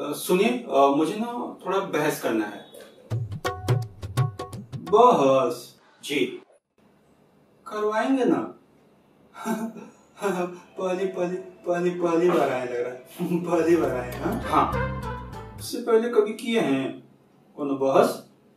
सुनिए, मुझे ना थोड़ा बहस करना है। बहस? जी करवाएंगे ना। पहली बार आए लग रहा है। पहली बार आए। हाँ, इससे पहले कभी किए हैं कोनो बहस?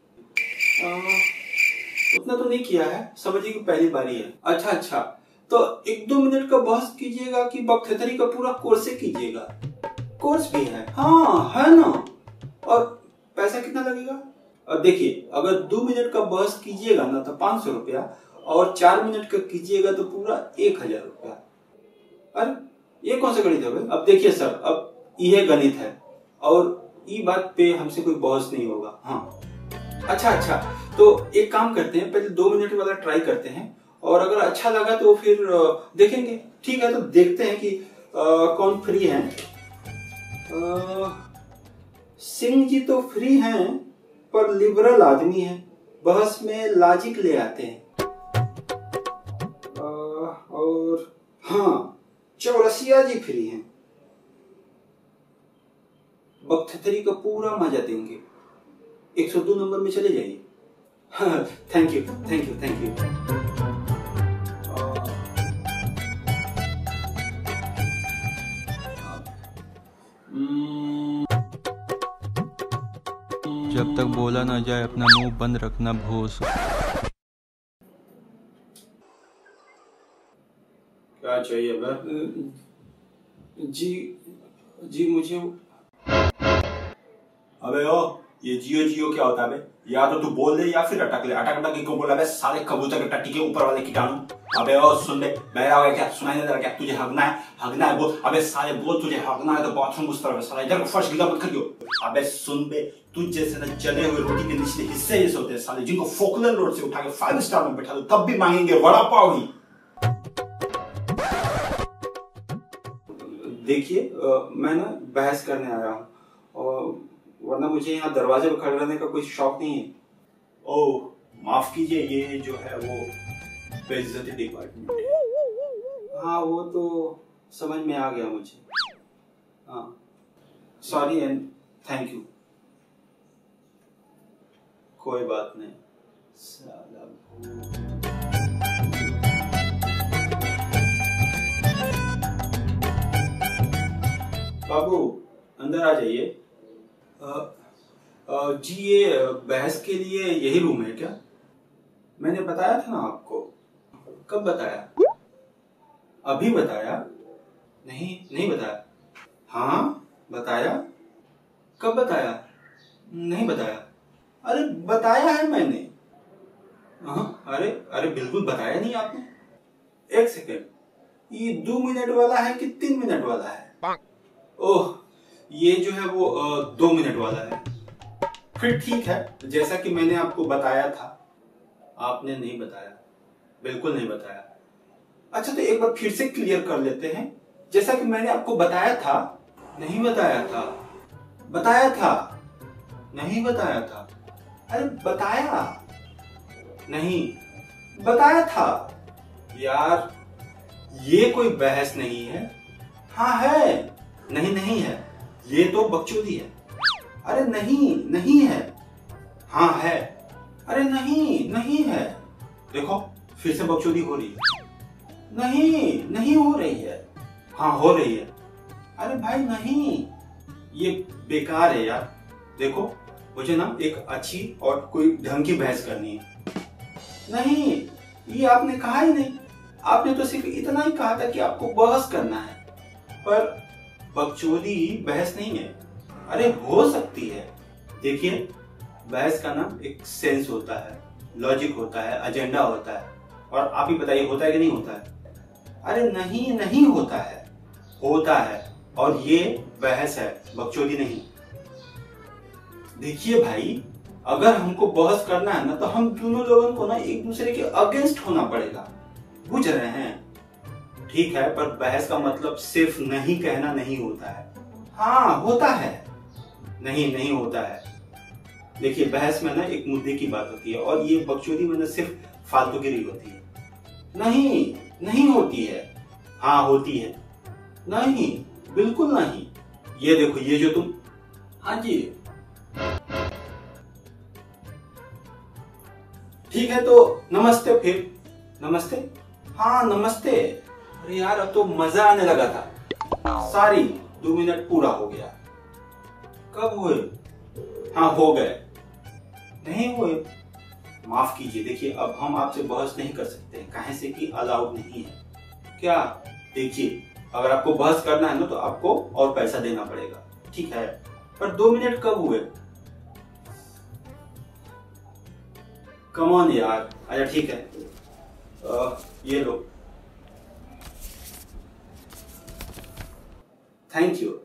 उतना तो नहीं किया है, समझिए कि पहली बार ही है। अच्छा, तो 1-2 मिनट का बहस कीजिएगा कि बकथेतरी का पूरा कोर्स कीजिएगा? कोर्स भी है? हाँ है ना। और पैसा कितना लगेगा? अब देखिए, अगर 2 मिनट का बहस कीजिएगा ना तो 500 रुपया, और 4 मिनट का कीजिएगा तो पूरा 1000 रुपया। अरे ये कौन सा गणित है भाई? अब देखिए सर, अब यह गणित है और ये बात पे हमसे कोई बहस नहीं होगा। हाँ अच्छा, तो एक काम करते हैं, पहले 2 मिनट वाला ट्राई करते हैं और अगर अच्छा लगा तो फिर देखेंगे। ठीक है, तो देखते हैं कि कौन फ्री है। सिंह जी तो फ्री हैं पर लिबरल आदमी है, बहस में लॉजिक ले आते हैं। और हाँ, चौरसिया जी फ्री हैं, बकथेतरी का पूरा मजा देंगे। 102 नंबर में चले जाइए। Thank you. जब तक बोला ना जाए अपना मुंह बंद रखना भोस। क्या चाहिए भाई? जी मुझे। अबे ओ, ये जियो क्या होता है बे? या तो तू बोल दे या फिर अटक ले। अटक क्यों बोला बे? साले कबूतर के टट्टी के ऊपर वाले कीटाणु। अबे ओ सुन बे, बहरा हो गया क्या? सुनाई नहीं दे रहा क्या? तुझे हगना है बोल। अबे साले बोल, तुझे हगना है तो बाथरूम उस तरफ है साला, इधर फर्श गीला मत करियो। अबे सुन बे, तुझ जैसे ना जले हुए रोटी के निचले हिस्से जैसे होते हैं साले, जिनको फोकलर रोड से उठा के 5 स्टार में बैठा दो तब भी मांगेंगे वड़ा पाव ही। देखिए, मैं ना बहस करने आया हूँ, और वरना मुझे यहाँ दरवाजे पर खड़े रहने का कोई शौक नहीं है। ओह माफ कीजिए, ये जो है वो बेइज्जती डिपार्टमेंट है। हाँ वो तो समझ में आ गया मुझे। हाँ सॉरी एंड थैंक यू। कोई बात नहीं साला। बाबू अंदर आ जाइए। जी ये बहस के लिए यही रूम है क्या? मैंने बताया था ना आपको। कब बताया? अभी बताया? नहीं बताया। हाँ बताया। कब बताया? नहीं बताया। अरे बताया है मैंने। हाँ अरे बिल्कुल बताया नहीं आपने। 1 सेकेंड, ये 2 मिनट वाला है कि 3 मिनट वाला है? ओह ये जो है वो 2 मिनट वाला है। फिर ठीक है, जैसा कि मैंने आपको बताया था। आपने नहीं बताया, बिल्कुल नहीं बताया। अच्छा तो एक बार फिर से क्लियर कर लेते हैं, जैसा कि मैंने आपको बताया था। नहीं बताया था। बताया था। नहीं बताया था। अरे बताया नहीं, बताया था यार। ये कोई बहस नहीं है। हाँ है। नहीं है, ये तो बकचोदी है। अरे नहीं है। हाँ है। अरे नहीं है। देखो फिर से बकचोदी हो रही है। नहीं हो रही है। हाँ हो रही है। अरे भाई नहीं, ये बेकार है यार। देखो मुझे ना एक अच्छी और कोई ढंग की बहस करनी है। नहीं, ये आपने कहा ही नहीं। आपने तो सिर्फ इतना ही कहा था कि आपको बहस करना है, पर बकचोदी बहस नहीं है। अरे हो सकती है। देखिए बहस का ना एक सेंस होता है, लॉजिक होता है, एजेंडा होता है, और आप ही बताइए होता है कि नहीं होता है? अरे नहीं होता है। होता है, और ये बहस है, बकचोदी नहीं। देखिए भाई, अगर हमको बहस करना है ना तो हम दोनों लोगों को ना एक दूसरे के अगेंस्ट होना पड़ेगा, बुझ रहे हैं? ठीक है, पर बहस का मतलब सिर्फ नहीं कहना नहीं होता है। हाँ होता है। नहीं होता है। देखिए बहस में ना एक मुद्दे की बात होती है, और ये बकचोदी में ना सिर्फ फालतूगिरी होती है। नहीं होती है। हाँ होती है। नहीं, बिल्कुल नहीं। ये देखो, ये जो तुम हाँ जी, ठीक है तो नमस्ते फिर। नमस्ते। हाँ नमस्ते। अरे यार अब तो मजा आने लगा था। सॉरी 2 मिनट पूरा हो गया। कब हुए? हाँ हो गए। नहीं हुए? माफ कीजिए, देखिए अब हम आपसे बहस नहीं कर सकते हैं, काहे से कि अलाउड नहीं है। क्या? देखिए अगर आपको बहस करना है ना तो आपको और पैसा देना पड़ेगा, ठीक है? पर 2 मिनट कब हुए? कम ऑन यार। अच्छा ठीक है, ये लो। Thank you.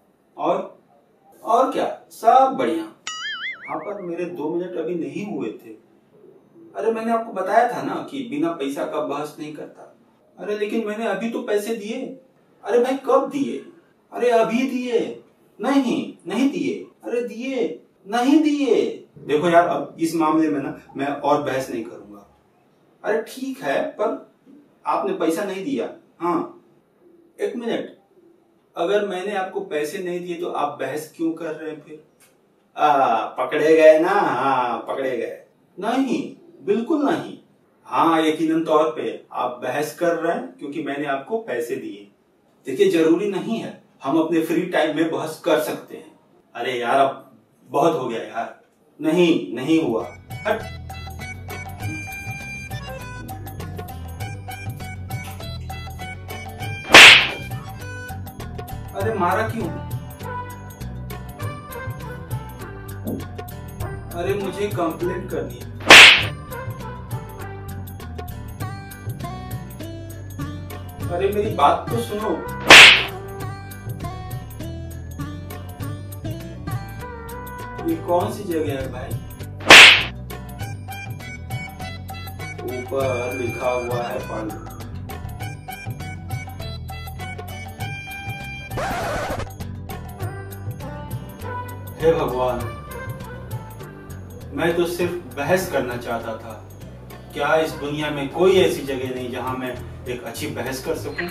और क्या? सब बढ़िया। हाँ पर मेरे 2 मिनट अभी नहीं हुए थे। अरे मैंने आपको बताया था ना कि बिना पैसा का बहस नहीं करता। अरे लेकिन मैंने अभी तो पैसे दिए। अरे भाई कब दिए? अरे अभी दिए। नहीं दिए। अरे दिए नहीं दिए। देखो यार अब इस मामले में ना मैं और बहस नहीं करूंगा। अरे ठीक है पर आपने पैसा नहीं दिया। हाँ 1 मिनट, अगर मैंने आपको पैसे नहीं दिए तो आप बहस क्यों कर रहे हैं फिर? पकड़े गए ना? हाँ पकड़े गए। नहीं बिल्कुल नहीं। हाँ यकीनन तौर पे आप बहस कर रहे हैं क्योंकि मैंने आपको पैसे दिए। देखिए जरूरी नहीं है, हम अपने फ्री टाइम में बहस कर सकते हैं। अरे यार अब बहुत हो गया यार। नहीं हुआ। हट। अरे मारा क्यों? अरे मुझे कंप्लेंट करनी है। अरे मेरी बात तो सुनो। ये कौन सी जगह है भाई? ऊपर लिखा हुआ है पांडु। हे भगवान, मैं तो सिर्फ बहस करना चाहता था। क्या इस दुनिया में कोई ऐसी जगह नहीं जहां मैं एक अच्छी बहस कर सकूं?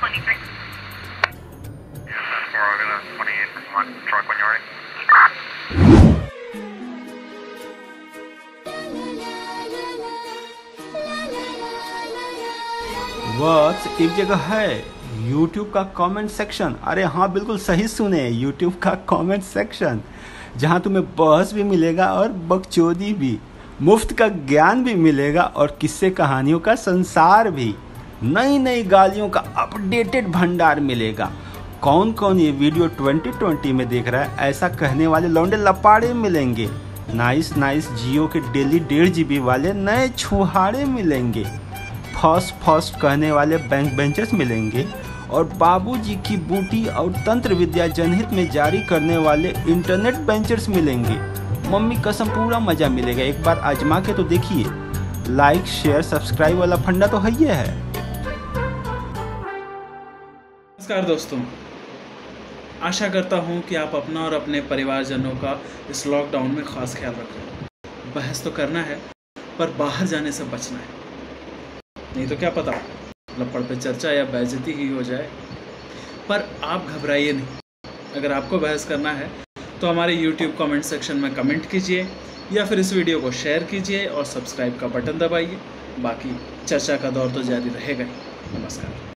बस एक जगह है, YouTube का कमेंट सेक्शन। अरे हाँ बिल्कुल सही सुने, YouTube का कमेंट सेक्शन, जहाँ तुम्हें बहस भी मिलेगा और बकचोदी भी, मुफ्त का ज्ञान भी मिलेगा और किस्से कहानियों का संसार भी, नई गालियों का अपडेटेड भंडार मिलेगा। कौन कौन ये वीडियो 2020 में देख रहा है ऐसा कहने वाले लौंडे लपाड़े मिलेंगे। नाइस जियो के डेली 1.5 GB वाले नए छुहाड़े मिलेंगे। फर्स्ट कहने वाले बैंक बेंचर्स मिलेंगे और बाबूजी की बूटी और तंत्र विद्या जनहित में जारी करने वाले इंटरनेट बेंचर्स मिलेंगे। मम्मी कसम पूरा मजा मिलेगा, एक बार आजमा के तो देखिए। लाइक शेयर सब्सक्राइब वाला फंडा तो है ही है। नमस्कार दोस्तों, आशा करता हूं कि आप अपना और अपने परिवारजनों का इस लॉकडाउन में खास ख्याल रख रहे हैं। बहस तो करना है पर बाहर जाने से बचना है, नहीं तो क्या पता लपड़ पे चर्चा या बेइज्जती ही हो जाए। पर आप घबराइए नहीं, अगर आपको बहस करना है तो हमारे YouTube कमेंट सेक्शन में कमेंट कीजिए या फिर इस वीडियो को शेयर कीजिए और सब्सक्राइब का बटन दबाइए। बाकी चर्चा का दौर तो जारी रहेगा ही। नमस्कार।